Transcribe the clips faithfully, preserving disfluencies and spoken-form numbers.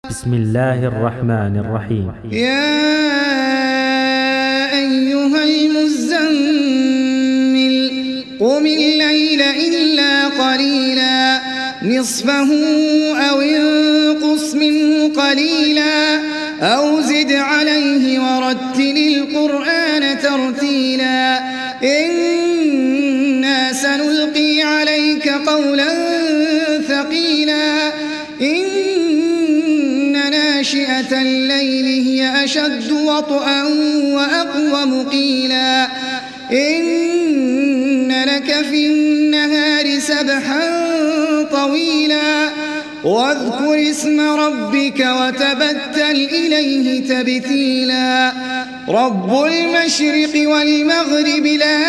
بسم الله الرحمن الرحيم. يا أيها المزمل قم الليل إلا قليلا نصفه أو انقص منه قليلا أو زد عليه ورتل القرآن ترتيلا إنا سنلقي عليك قولا ثقيلا إن ناشئة الليل هي أشد وطئا وأقوم قيلا إن لك في النهار سبحا طويلا واذكر اسم ربك وتبتل إليه تبتيلا رب المشرق والمغرب لا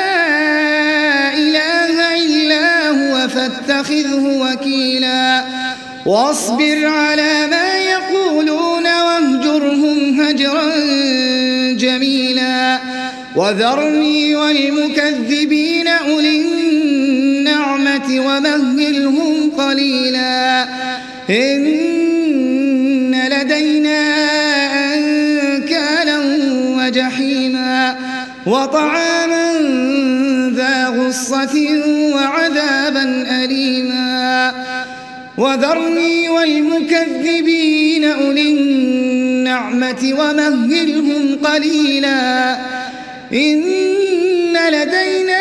إله إلا هو فاتخذه وكيلا واصبر على ما يقولون واهجرهم هجرا جميلا وذرني والمكذبين أولي النعمة ومهلهم قليلا إن لدينا أنكالا وجحيما وطعاما ذا غصة وعذابا أليما وذرني والمكذبين أولي النعمة ومهلهم قليلا إن لدينا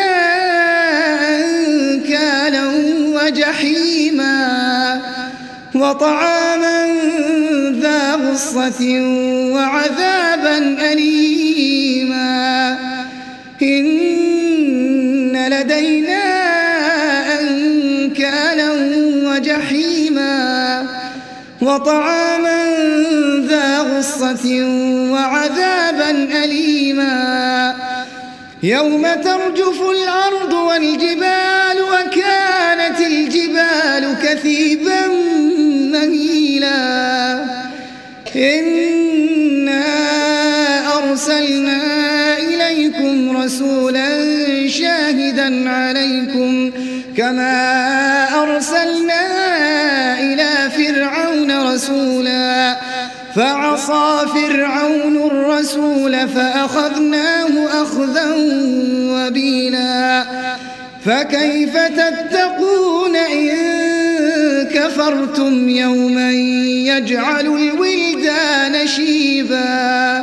أنكالا وجحيما وطعاما ذا غصة وعذابا أليما إن لدينا أنكالا وجحيما وطعاما ذا غصة وعذابا أليما يوم ترجف الأرض والجبال وكانت الجبال كثيبا مهيلا إنا أرسلنا إليكم رسولا شاهدا عليكم كما أرسلنا إلى فرعون رسولا فعصى فرعون الرسول فأخذناه أخذا وبيلا فكيف تتقون إن كفرتم يوما يجعل الولدان شيبا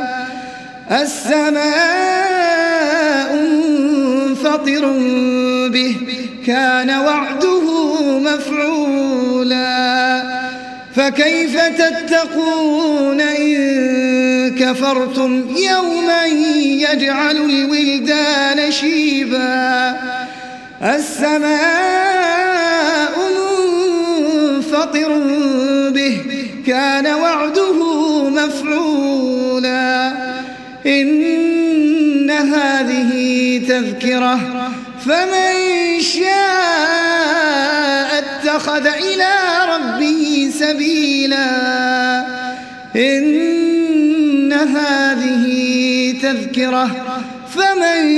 السماء منفطر به كان وعده مفعولا فكيف تتقون إن كفرتم يوما يجعل الولدان شيبا السماء منفطر به كان وعده مفعولا إن هذه تذكرة فمن شاء اتخذ إلى ربه سبيلا إن هذه تذكرة فمن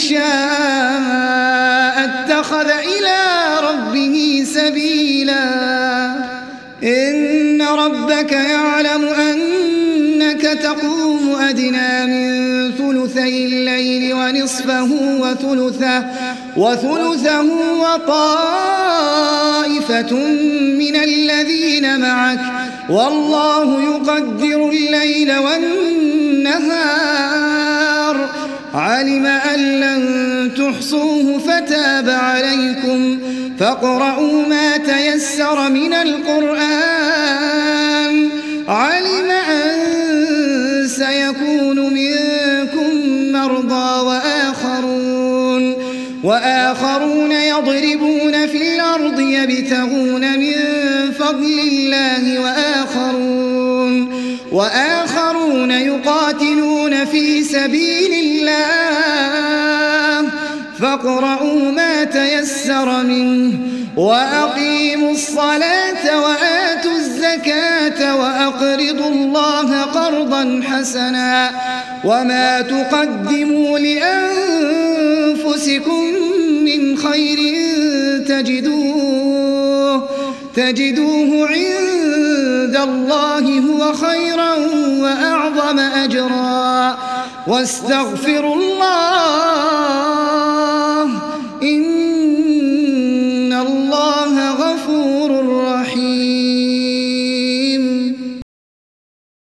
شاء اتخذ إلى ربه سبيلا إن ربك يعلم أنك تقوم أدنى من ثلثي الليل ونصفه وثلثه وثلثه وطائفة من الذين معك والله يقدر الليل والنهار علم أن لن تحصوه فتاب عليكم فاقرؤوا ما تيسر من القرآن علم أن سيكون منكم مرضى وآخرون وآخرون يضربون في الأرض يبتغون من فضل الله وآخرون وآخرون يقاتلون في سبيل الله فاقرؤوا ما تيسر منه وأقيموا الصلاة وآتوا الزكاة وأقرضوا الله قرضا حسنا وما تقدموا لأنفسكم من خير تجدوه تجدوه عند الله هو خيرا وأعظم أجرا واستغفروا الله